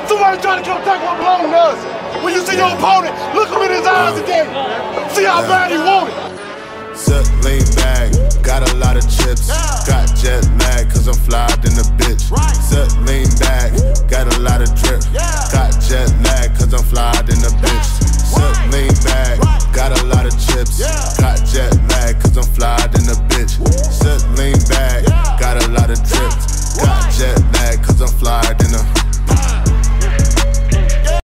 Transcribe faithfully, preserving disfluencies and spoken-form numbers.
Somebody trying to come take what belongs to us. When you see your opponent, look him in his eyes again. See how bad he want it. Sit, lean back, got a lot of chips. Got jet lag, cause I'm flyed in the bitch. Sit, lean back, got a lot of drip. Got jet lag, cause I'm flyed in the